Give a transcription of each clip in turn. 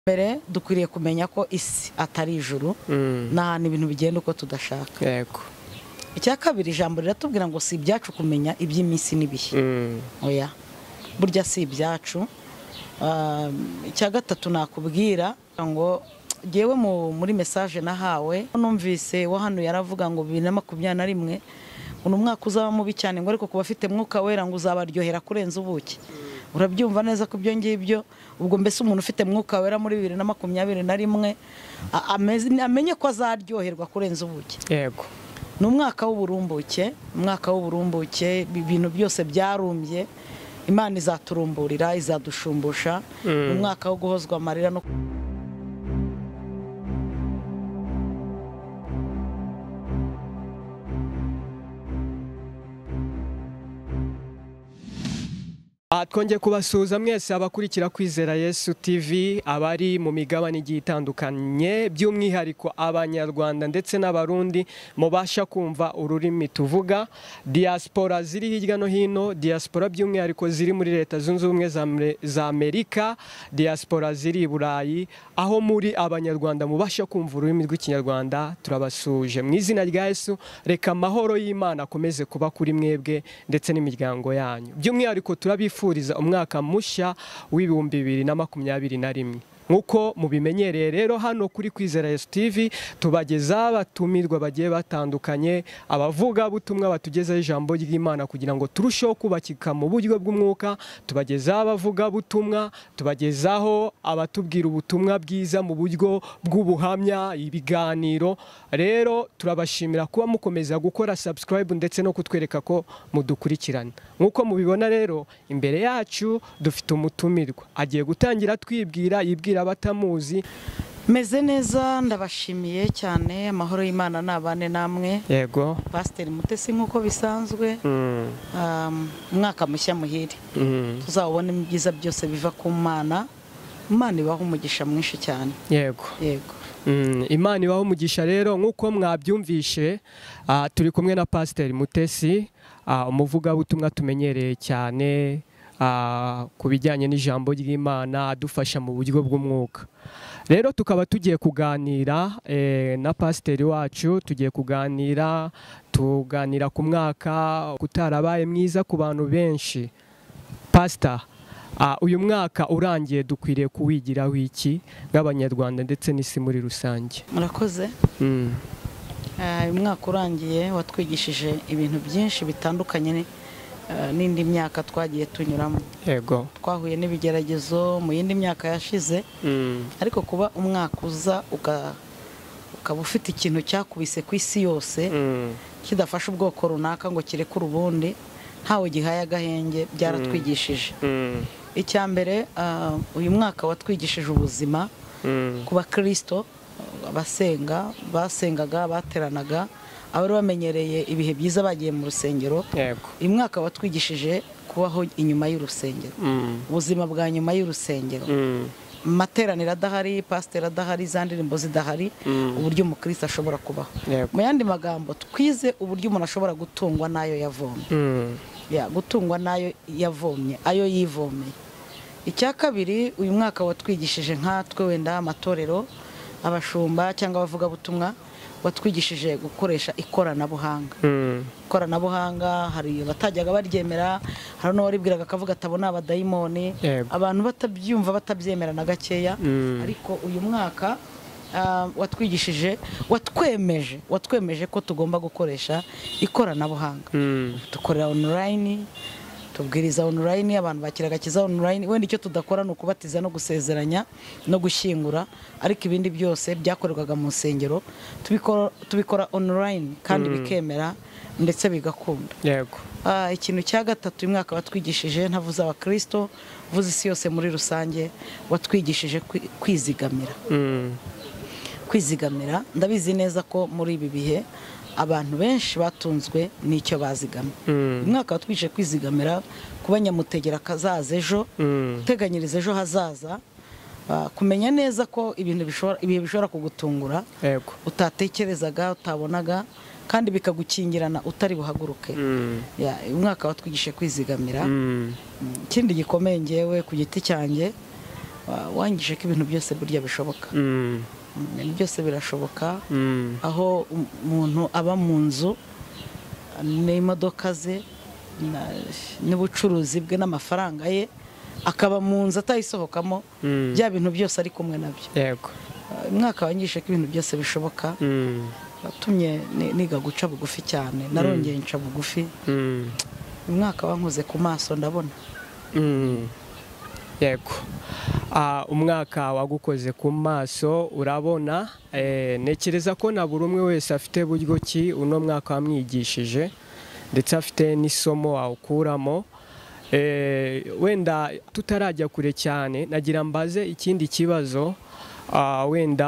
mbere dukwiriye kumenya ko isi atari ijuru n'ahantu ibintu bigenda uko tudashaka. Yego. Icya kabiri ijambo riratubwira ngo si ibyacu kumenya iby'iminsi n'ibihe. Oya. Burya si ibyacu. Icya gatatu nakubwira ngo jewe muri message nahawe numvise wa hano yaravuga ngo 2021 uno mwaka uzaba mubi cyane ngo ariko kuba afite mwuka wera ngo uzabaryohera kurenza ubuki. Urabyumva neza ko byo ngibyo ubwo mbese umuntu ufite mwuka wera muri 2021 amenye ko azaryoherwa kurenza ubuki. Yego. Ni umwaka w'uburumbuke, ibintu byose byarumbye. Imana izaturumburira, izadushumbusha. Umwaka wo guhozwa amarira no twongeye kubasuhuza mwese abakurikira Kwizera Yesu Tv, abari mu migabane igiye itandukanye, by'umwihariko abanyarwanda ndetse n'abarundi mubasha kumva ururimi tuvuga, diaspora ziri hirya no hino, diaspora by'umwihariko ziri muri Leta Zunze Ubumwe za Amerika, diaspora ziri i Burayi, aho muri abanyarwanda mubasha kumva ururimi rw'ikinyarwanda, turabasuje mu izina rya Yesu. Reka amahoro y'Imana akomeze kuba kuri mwebwe ndetse n'imiryango yanyu. By'umwihariko turabifuriza umwaka mushya w'2021. Nkuko mubimenyereye rero hano kuri Kwizera Yesu TV tubageza abatumirwa bagiye batandukanye, abavuga ubutumwa batugezaho ijambo ry'Imana kugira ngo turusheho kubakika mu buryo bw'umwuka, tubagezaho abavuga ubutumwa, tubagezaho abatubwira ubutumwa bwiza mu buryo bw'ubuhamya, ibiganiro. Rero turabashimira kuba mukomeza gukora subscribe ndetse no kutwereka ko mudukurikirana. Nkuko mubibona rero imbere yacu dufite umutumirwa agiye gutangira yibwira abatamuzi. Meze neza, ndabashimiye cyane, amahoro y'Imana nabane namwe. Yego. Pastor Mutesi nkuko bisanzwe. Umwaka mushya muhire. Tuzabona ibyiza byose biva ku Mana. Imana ibaho umugisha mwinshi cyane. Yego. Yego. Imana ibaho umugisha rero nkuko mwabyumvishe, turi kumwe na Pastor Mutesi, umuvuga ubutumwa tumenyereye cyane ku bijyanye n'ijambo ry'Imana, adufasha mu buryo bw'umwuka. Rero tukaba tugiye kuganira na pasiteri wacu, tugiye tuganira ku mwaka utarabaye mwiza ku bantu benshi. Pastor, uyu mwaka urangiye dukwiriye kuwigiraho iki nk'abanyarwanda ndetse n'isi muri rusange? Murakoze. Uyu mwaka urangiye watwigishije ibintu byinshi bitandukanye n'indi myaka twagiye tunyuramo. Yego. Twahuye n'ibigeragezo mu yindi myaka yashize, ariko kuba umwaka uza ukaba ufite ikintu cyakubise ku isi yose kidafasha ubwoko runaka ngo kirekure ubundi, ntawe gihaye agahenge, byaratwigishije. Icya mbere, uyu mwaka watwigishije ubuzima ku Bakristo, basengaga, bateranaga, abari bamenyereye ibihe byiza bagiye mu rusengero. Uyu mwaka watwigishije kubaho inyuma y'urusengero, ubuzima bwa nyuma y'urusengero, materaniro adahari, pasiteri adahari, za ndirimbo zidahari, uburyo umukristo ashobora kubaho. Mu yandi magambo, twize uburyo umuntu ashobora gutungwa n'ayo yavomye. Gutungwa n'ayo yavomye, ayo yivomeye. Icya kabiri, uyu mwaka watwigishije nkatwe wenda amatorero, abashumba cyangwa abavuga ubutumwa, watwigishije gukoresha ikoranabuhanga. Ikoranabuhanga hari abatajyaga baryemera, hari n'uwaribwiraga akavuga atabona abadayimoni, abantu batabyumva batabyemera na gakeya. Ariko uyu mwaka watwigishije, watwemeje ko tugomba gukoresha ikoranabuhanga. Dukorera online, tubwiriza online, abantu bakiragakiza online. Wenda icyo tudakora ni ukubatiza no gusezeranya no gushyingura, ariko ibindi byose byakorerwaga mu nsengero tubikora online kandi bikemera ndetse bigakunda. Yego. Ikintu cya gatatu uyu mwaka watwigishije, ntavuze Abakristo, vuze isi yose muri rusange, watwigishije kwizigamira. Kwizigamira, ndabizi neza ko muri ibi bihe abantu benshi batunzwe n'icyo bazigamye. Umwaka watwigishije kwizigamira, kuba nyamutegera kazaza ejo, guteganyiriza ejo hazaza, kumenya neza ko ibihe bishobora kugutungura utatekerezaga, utabonaga, kandi bikagukingirana utari buhaguruke. Umwaka watwigishije kwizigamira. Ikindi gikomeye ngewe ku giti cyanjye, wangije ko ibintu byose burya bishoboka. Ibintu byose birashoboka, aho umuntu aba mu nzu n'imodoka ze n'ubucuruzi bwe n'amafaranga ye, akaba mu nzu atayisohokamo, bya bintu byose ari kumwe nabyo. Yego. Umwaka wangije ko ibintu byose bishoboka, watumye niga guca bugufi cyane, narongeye nca bugufi. Umwaka wankoze ku maso ndabona. Yego. Umwaka wagukoze ku maso urabona, nekereza ko na buri umwe wese afite buryo ki uno mwaka wamwigishije, ndetse afite n'isomo awukuramo. Wenda tutarajya kure cyane, nagira mbaze ikindi kibazo. Wenda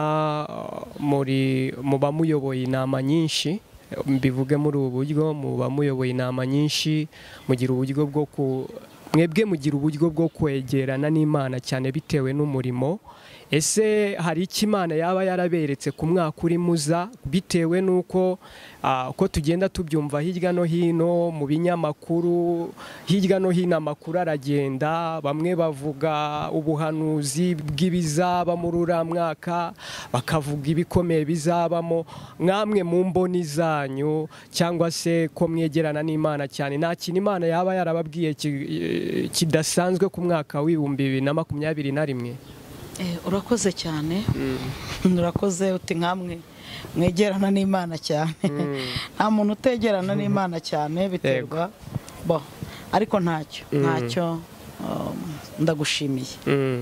muba muyoboye inama nyinshi, mbivuge muri ubu buryo, muba muyoboye inama nyinshi, mugira uburyo bwo mwebwe mugira uburyo bwo kwegerana n'Imana cyane bitewe n'umurimo. Ese hari icyo Imana yaba yaraberetse ku mwaka uri muza, bitewe n'uko ko tugenda tubyumva hirya no hino mu binyamakuru, hirya no hino amakuru aragenda, bamwe bavuga ubuhanuzi bw'ibizaba muri uriya mwaka, bakavuga ibikomeye bizabamo. Mwamwe mu mboni zanyu cyangwa se ko mwegerana n'Imana cyane, nta kintu Imana yaba yarababwiye kidasanzwe ku mwaka w'2021? Urakoze cyane. Urakoze uti nkamwe mwegerana n'Imana cyane. Nta muntu utegerana n'Imana cyane, biterwa ariko ntacyo ndagushimiye.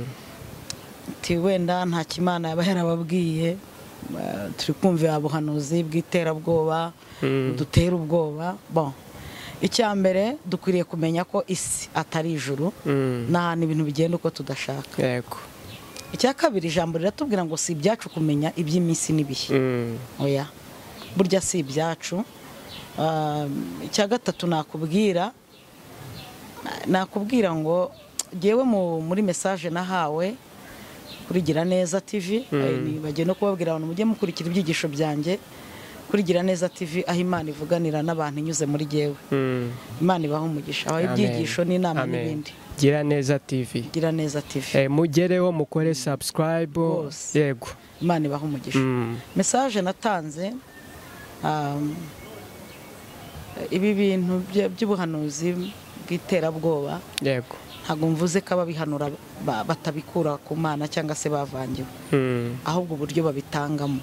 Wenda nta kimana yaba yarababwiye, turi kumva ubuhanuzi bw'iterabwoba dutera ubwoba. Icya mbere dukwiriye kumenya ko isi atari ijuru, n'ahantu ibintu bigenda uko tudashaka. Yego. Icya kabiri, ijambo riratubwira ngo si ibyacu kumenya iby'iminsi n'ibihe. Oya, burya si ibyacu. Icya gatatu nakubwira ngo ngewe muri message nahawe kuri Gira Neza TV, bagiye no kubabwira abantu mujye mukurikira ibyigisho byanjye kuri Gira Neza TV, aho Imana ivuganira n'abantu inyuze muri jyewe. Imana ibaha umugisha, aho ibyigisho n'inama n'ibindi. Gira Neza TV. Gira Neza TV. Mugereho mukore subscribe. Yego. Imana ibaha umugisha. Message natanze, ibi bintu by'ubuhanuzi bw'iterabwoba. Yego. Ntabwo mvuze ko ababihanura batabikura ku Mana cyangwa se bavangiwe, ahubwo uburyo babitangamo.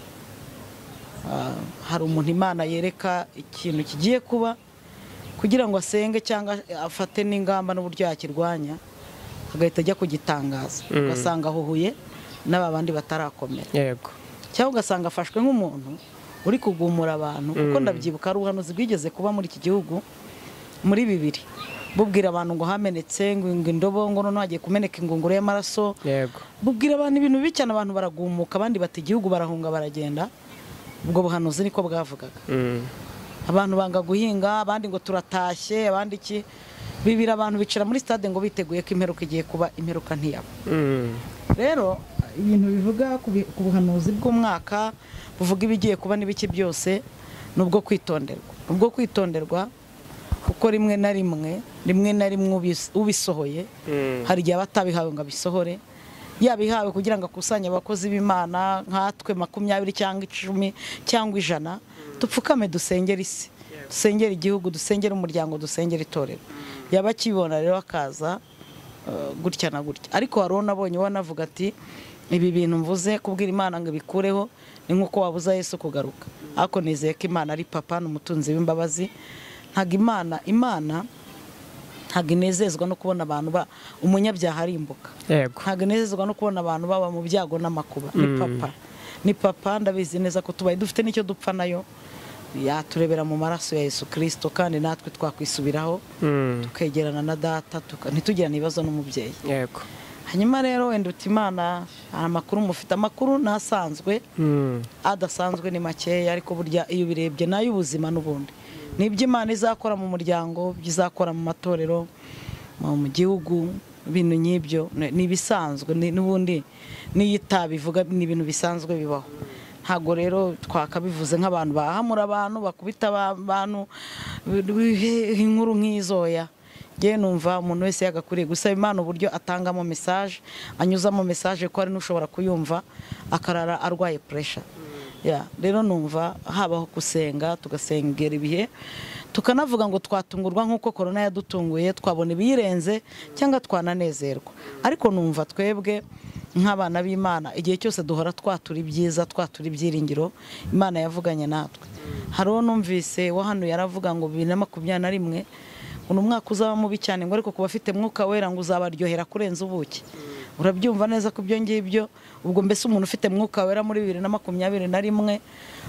Hari umuntu Imana yereka ikintu kigiye kuba kugira ngo asenge cyangwa afate n'ingamba n'uburyo yakirwanya, agahita ajya kugitangaza, ugasanga ahuhuye n'abandi batarakomera. Yego. Cyangwa ugasanga afashwe nk'umuntu uri kugumura abantu, kuko ndabyibuka ari ubuhanuzi bwigeze kuba muri iki gihugu muri 2000, bubwira abantu ngo hamenetse ngo indobo ngo none hagiye kumeneka ingunguru y'amaraso. Yego. Bubwira abantu ibintu bibi cyane, abantu baragumuka, abandi bati igihugu barahunga baragenda. Ubwo buhanuzi niko bwavugaga. Abantu banga guhinga, abandi ngo turatashye, abandi iki, bibira abantu bicara muri stade ngo biteguye ko imperuka igiye kuba, imperuka ntiyaba. Rero ibintu bivuga ku buhanuzi bw'umwaka, buvuga ibigiye kuba n'ibiki byose, nubwo kwitonderwa. Ubwo kwitonderwa kuko rimwe na rimwe ubisohoye, hari igihe abatabihawe ngo abisohore, yabihawe kugira ngo akusanye abakozi b'Imana nkatwe 20 cyangwa 10 cyangwa 100, tupfukame dusengera isi, dusengera igihugu, dusengera umuryango, dusengera itorero. Yaba kibona rero akaza gutya na gutya. Ariko hari nabonye wanavuga ati ibi bintu mvuze kubwira Imana ngo bikureho, ni nkuko wabuza Yesu kugaruka. Ariko nizeye ko Imana ari papa n'umutunzi w'imbabazi. Ntago Imana ntago inezezwa no kubona abantu umunyabyaha arimbuka. Yego. Ntago inezezwa no kubona abantu baba mu byago n'amakuba. Ni papa ndabizi neza ko tubaye dufite n'icyo dupfa nayo, yaturebera mu maraso ya Yesu Kristo, kandi natwe twakwisubiraho tukegerana na data, ntitugirane ibibazo n'umubyeyi. Yego. Hanyuma rero wenda uti Imana amakuru mufite, amakuru nasanzwe adasanzwe ni makeya, ariko burya iyo birebye nayo ubuzima n'ubundi nibyo Imana izakora mu muryango, bizakora mu matorero, mu gihugu, ibintu nk'ibyo ni bisanzwe, n'ubundi n'iyitabivuga ni ibintu bisanzwe bibaho. Ntago rero twakabivuze nk'abantu bahamura abantu, bakubita abantu inkuru nk'izoya. ngewe numva umuntu wese yagakwiriye gusaba Imana uburyo atangamo message, anyuzamo message ko ari n'ushobora kuyumva akarara arwaye pressure. Rero numva habaho gusenga, tugasengera ibihe, tukanavuga ngo twatungurwa nk'uko corona yadutunguye, twabona ibiyirenze cyangwa twananezerwa. Ariko numva twebwe nk'abana b'Imana igihe cyose duhora twatura ibyiza, twatura ibyiringiro, Imana yavuganye natwe. Hariho numvise wa hano yaravuga ngo 2021 uno mwaka uzaba mubi cyane, ngo ariko kuba afite Mwuka Wera ngo uzabaryohera kurenza ubuki. Urabyumva neza ko ibyo ngibyo, ubwo mbese umuntu ufite Mwuka Wera muri 2021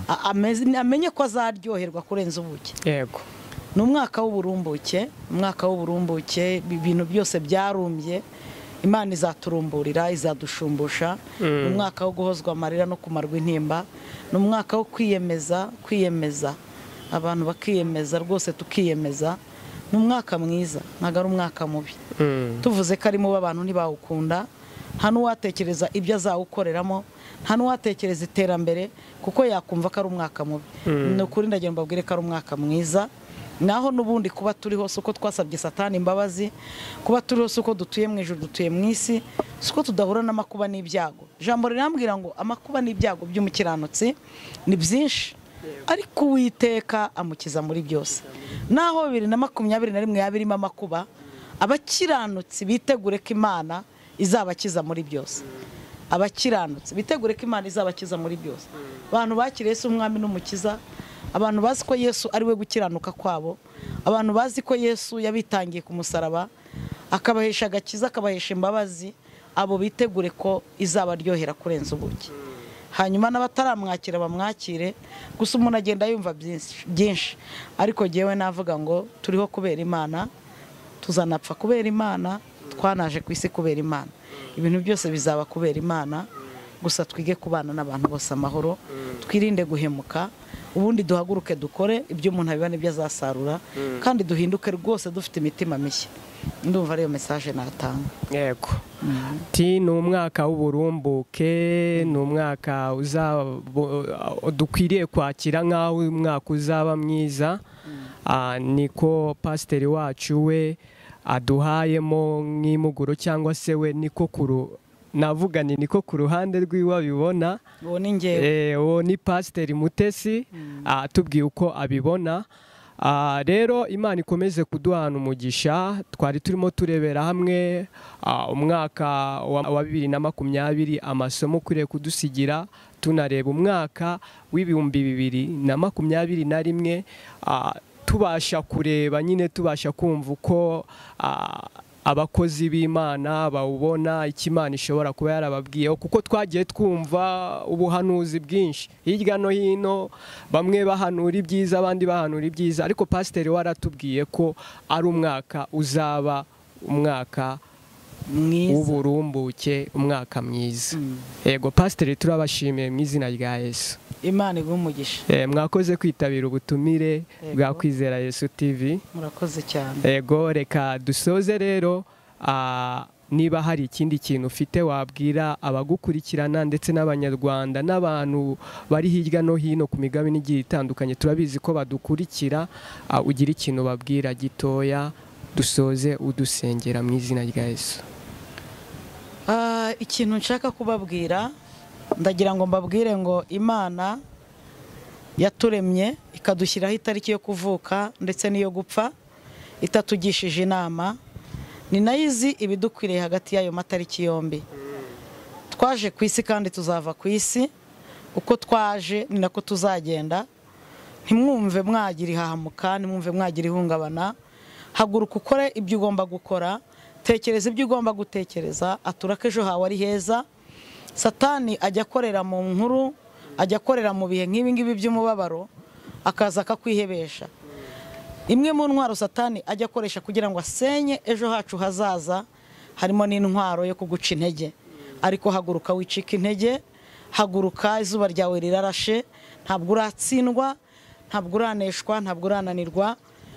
amenye ko azaryoherwa kurenza ubuki. Yego. Ni umwaka w'uburumbuke, umwaka w'uburumbuke, ibintu byose byarumbye, Imana izaturumburira, izadushumbusha. Umwaka wo guhozwa amarira no kumarwa intimba, ni umwaka wo kwiyemeza, abantu bakiyemeza rwose, tukiyemeza. Ni umwaka mwiza, ntago ari umwaka mubi. Tuvuze ko ari mubi abantu ntibawukunda, nta n'uwatekereza ibyo azawukoreramo, nta n'uwatekereza iterambere, kuko yakumva ko ari umwaka mubi. Ni ukuri ndagira mbabwire ko ari umwaka mwiza. Naho nubundi kuba turi hose uko twasabye Satani imbabazi, kuba turi hose uko dutuye mu ijuru, dutuye mu isi, uko tudahura n'amakuba n'ibyago. Ijambo rirambwira ngo amakuba n'ibyago by'umukiranutsi ni byinshi, ariko Uwiteka amukiza muri byose. Naho 2021 yabirimo amakuba, abakiranutsi bitegure ko Imana izabakiza muri byose. Abakiranutsi bitegure ko Imana izabakiza muri byose. Abantu bakiriye Yesu umwami n'umukiza, abantu bazi ko Yesu ari we gukiranuka kwabo, abantu bazi ko Yesu yabitangiye ku musaraba akabahesha agakiza, akabahesha imbabazi, abo bitegure ko izabaryohera kurenza ubuki. Hanyuma n'abataramwakira bamwakire, gusa umuntu agenda yumva byinshi, ariko jyewe navuga ngo turiho kubera Imana, tuzanapfa kubera Imana, twanaje ku isi kubera Imana. Ibintu byose bizaba kubera Imana, gusa twige kubana n'abantu bose amahoro, twirinde guhemuka, ubundi duhaguruke dukore ibyo umuntu abibana ibyo azasarura, kandi duhinduke rwose dufite imitima mishya. Ndumva ariyo message natanga. Yego. Ni umwaka w'uburumbuke, ni umwaka dukwiriye kwakira nk'aho umwaka uzaba mwiza. Niko pasiteri wacu we aduhayemo nk'imuguro, cyangwa se we niko navuga niko ku ruhande rw'iwe abibona. Uwo ni pasiteri Mutesi atubwiye uko abibona. Rero Imana ikomeze kuduhana umugisha. Twari turimo turebera hamwe umwaka wa 2020, amasomo ukwiriye kudusigira, tunareba umwaka w'2021, tubasha kureba nyine, tubasha kumva uko abakozi b'Imana bawubona, icyo Imana ishobora kuba yarababwiyeho, kuko twagiye twumva ubuhanuzi bwinshi hirya no hino, bamwe bahanura ibyiza, abandi bahanura ibyiza, ariko pasiteri waratubwiye ko ari umwaka uzaba umwaka w'uburumbuke, umwaka mwiza. Yego pasiteri, turabashimiye mu izina rya Yesu. Imana iguhe umugisha. Mwakoze kwitabira ubutumire bwa Kwizera Yesu TV. Murakoze cyane. Yego, reka dusoze rero. Niba hari ikindi kintu ufite wabwira abagukurikirana ndetse n'abanyarwanda n'abantu bari hirya no hino ku migabane igiye itandukanye, turabizi ko badukurikira, ugira ikintu babwira gitoya, dusoze udusengera mu izina rya Yesu. Ikintu nshaka kubabwira, ndagira ngo mbabwire ngo Imana yaturemye ikadushyiraho itariki yo kuvuka ndetse n'iyo gupfa, itatugishije inama, ni nayo izi ibidukwiriye hagati y'ayo matariki yombi. Twaje ku isi kandi tuzava ku isi, uko twaje ni nako tuzagenda. Ntimwumve mwagira ihahamuka, ntimwumve mwagira ihungabana, haguruka ukore ibyo ugomba gukora, tekereza ibyo ugomba gutekereza, atura ko ejo hawe ari heza. Satani ajya akorera mu nkuru, ajya akorera mu bihe nk'ibi ngibi by'umubabaro, akaza akakwihebesha. Imwe mu ntwaro Satani ajya akoresha kugira ngo asenye ejo hacu hazaza, harimo n'intwaro yo kuguca intege. Ariko haguruka wicika intege, haguruka, izuba ryawe rirarashe, ntabwo uratsindwa, ntabwo uraneshwa, ntabwo urananirwa.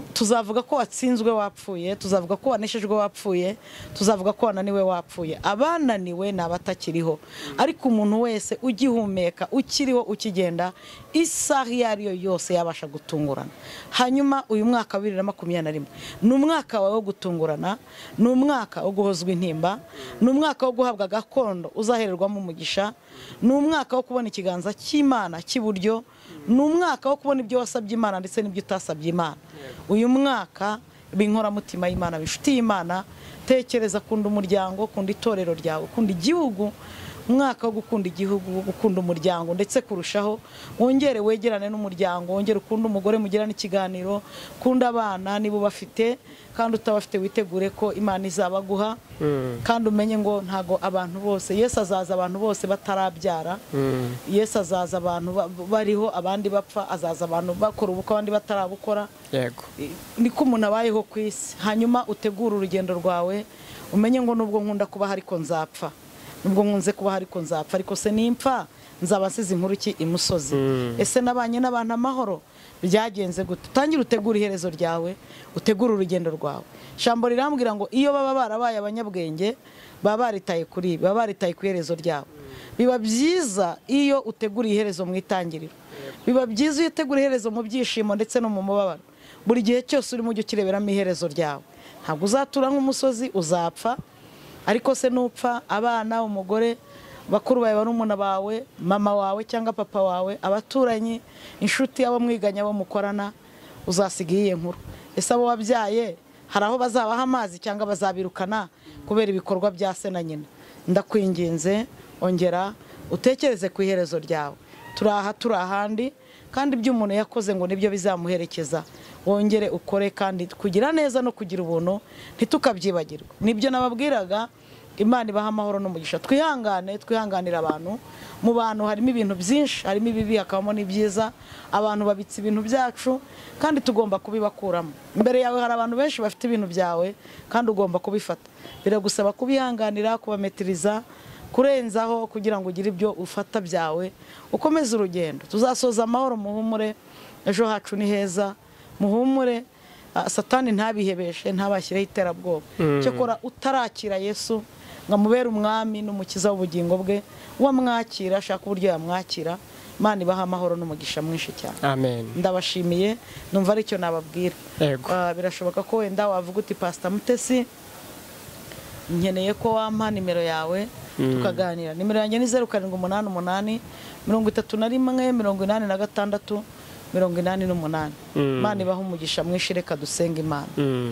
tuzavuga ko watsinzwe wapfuye, tuzavuga ko waneshejwe wapfuye, tuzavuga ko wananiwe wapfuye. Abananiwe ni abatakiriho, ariko umuntu wese ugihumeka, ukiriho, ukigenda, isaha iyo ari yo yose yabasha gutungurana. Hanyuma uyu mwaka wa 2021 ni umwaka wawe wo gutungurana, ni umwaka wo guhozwa intimba, ni umwaka wo guhabwa gakondo uzahererwamo umugisha, ni umwaka wo kubona ikiganza cy'Imana cy'iburyo, ni umwaka wo kubona ibyo wasabye Imana ndetse n'ibyo utasabye Imana. Uyu mwaka b'inkoramutima y'Imana, bifitiye Imana, tekereza, kunda umuryango, kunda itorero ryawe, kunda igihugu, umwaka wo gukunda igihugu, gukunda umuryango, ndetse kurushaho wongere wegerane n'umuryango, wongere ukunda umugore, mugirane ikiganiro, kunda abana niba bafite, kandi utabafite witegure ko Imana izabaguha, kandi umenye ngo ntago abantu bose, Yesu azaza abantu bose batarabyara, Yesu azaza abantu bariho abandi bapfa, azaza abantu bakora ubukwe abandi batarabukora. Yego, niko umuntu abayeho ku isi. Hanyuma utegura urugendo rwawe, umenye ngo nubwo nkunda kuba hariko nzapfa, nubwo nkunze kuba hariko nzapfa, ariko se nimpfa nzaba nsize inkuru ki imusozi. Ese nabanye n'abantu amahoro, byagenze gute? Tangira utegura iherezo ryawe, utegura urugendo rwawe. Shambo rirambwira ngo iyo baba barabaye abanyabwenge, baba baritaye kuri, baba baritaye ku iherezo ryawe. Biba byiza iyo utegura iherezo mu itangiriro, biba byiza iyo utegura iherezo mu byishimo ndetse no mu mubabaro. Buri gihe cyose urimo ujye ukireberamo iherezo ryawe. Ntabwo uzatura nk'umusozi, uzapfa, ariko se nupfa, abana, umugore, bakuru bawe, barumuna bawe, mama wawe cyangwa papa wawe, abaturanyi, inshuti, abo mwiganya, abo mukorana, uzasiga iyi nkuru. Ese abo wabyaye hari aho bazabaha amazi cyangwa bazabirukana kubera ibikorwa bya se na nyina? Ndakwinginze, ongera utekereze ku iherezo ryawe. Turaha turahandi, kandi ibyo umuntu yakoze ngo nibyo bizamuherekeza. Wongere ukore, kandi kugira neza no kugira ubuntu ntitukabyibagirwa. Nibyo nababwiraga, Imana ibaha amahoro n'umugisha. Twihangane, twihanganira abantu. Mu bantu harimo ibintu byinshi, harimo ibibi, hakabamo n'ibyiza. Abantu babitse ibintu byacu, kandi tugomba kubibakuramo. Imbere yawe hari abantu benshi bafite ibintu byawe, kandi ugomba kubifata. Biragusaba kubihanganira, kubametiriza, kurenzaho, kugira ngo ugire ibyo ufata byawe, ukomeze urugendo. Tuzasoza amahoro, muhumure, ejo hacu ni heza, muhumure. Satani ntabihebeshe, ntabashyireho iterabwoba. Cyokora utarakira Yesu ngamubera umwami n'umukiza w'ubugingo bwe, wamwakira, ashaka uburyo yamwakira, Imana ibaha amahoro n'umugisha mwinshi cyane. amen. Ndabashimiye, numva aricyo nababwira. Birashoboka ko wenda wavuga uti Pastor Mutesi, nkeneye ko wampa nimero yawe tukaganira. Nimero yanjye ni 0788 31 86 Imana ibaha umugisha mwinshi. Reka dusenga Imana.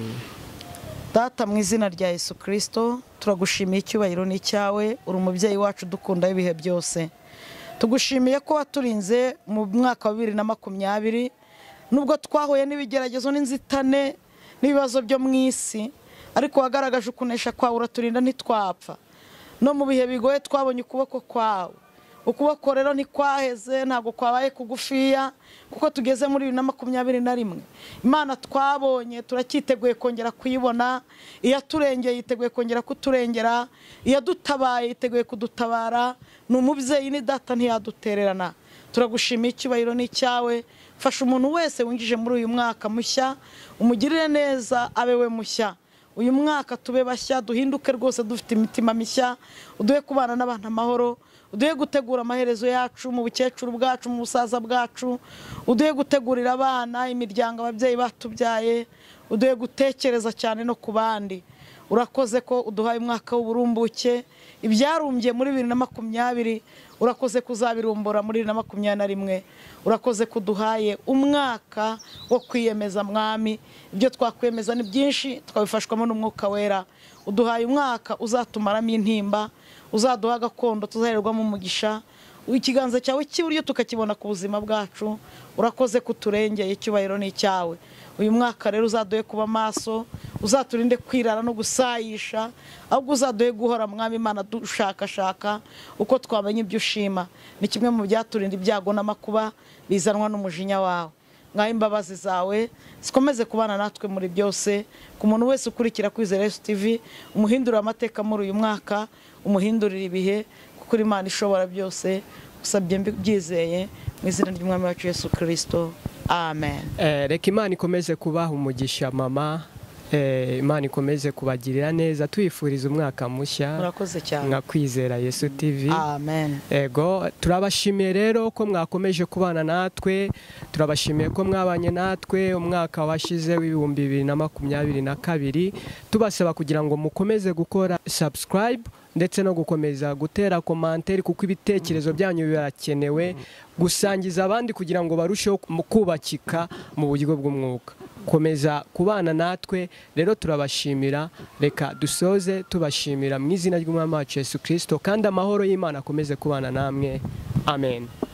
Data, mu izina rya Yesu Kristo, turagushimiye, icyubahiro ni cyawe, uri umubyeyi wacu dukunda ibihe byose. Tugushimiye ko waturinze mu mwaka wa 2020, nubwo twahuye n'ibigeragezo n'inzitane n'ibibazo byo mu isi, ariko wagaragaje ukunesha kwawe, uraturinda ntitwapfa. No mu bihe bigoye twabonye ukuboko kwawe. Ukuboko rero ntikwaheze, ntabwo kwabaye kugufiya, kuko tugeze muri 2021. Imana twabonye, turacyiteguye kongera kuyibona. Iyaturengeye yiteguye kongera kuturengera, iyadutabaye yiteguye kudutabara. Ni umubyeyi, ni data, ntiyadutererana. Turagushimiye, icyubahiro ni cyawe. Fasha umuntu wese winjije muri uyu mwaka mushya, umugirire neza, abe we mushya. Uyu mwaka tube bashya, duhinduke rwose dufite imitima mishya, uduhe kubana n'abantu amahoro, uduhe gutegura amaherezo yacu mu bukecuru bwacu, mu busaza bwacu, uduhe gutegurira abana, imiryango, ababyeyi batubyaye, uduhe gutekereza cyane no ku bandi. Urakoze ko uduhaye umwaka w'uburumbuke, ibyarumbye muri 2020 urakoze kuzabirumbura muri 2021. Urakoze kuduhaye umwaka wo kwiyemeza mwami, ibyo twakwemeza ni byinshi, twabifashwamo n'umwuka wera. Uduhaye umwaka uzatumaramo intimba, uzaduha gakondo tuzahererwamo umugisha, ikiganza cyawe cy'iburyo tukakibona ku buzima bwacu. Urakoze kuturengeye, icyubahiro ni cyawe. Uyu mwaka rero uzaduhe kuba maso, uzaturinde kwirara no gusayisha, ahubwo uzaduhe guhora mwami Imana dushakashaka uko twamenye ibyo ushima. Ni kimwe mu byaturinda ibyago n'amakuba bizanwa n'umujinya wawe. Ngaho imbabazi zawe zikomeze kubana natwe muri byose. Ku muntu wese ukurikira Kwizera Yesu TV, umuhindurira amateka muri uyu mwaka, umuhindurira ibihe, kuko Imana ishobora byose. Usabye byizeye mu izina ry'Umwami wacu Yesu Kristo. amen. Reka Imana ikomeze kubaha umugisha mama, Imana ikomeze kubagirira neza, tuyifuriza umwaka mushya. Murakoze cyane. Nka Kwizera Yesu TV. Amen. Ego, turabashimiye rero ko mwakomeje kubana natwe, turabashimiye ko mwabanye natwe umwaka washize w'ibihumbi 2022, tubasaba kugira ngo mukomeze gukora subscribe ndetse no gukomeza gutera komanteri, kuko ibitekerezo byanyu birakenewe, gusangiza abandi kugira ngo barusheho kubakika mu buryo bw'umwuka. Komeza kubana natwe rero, turabashimira. Reka dusoze tubashimira mu izina ry'Umwami wacu Yesu Kristo, kandi amahoro y'Imana akomeze kubana namwe. Amen.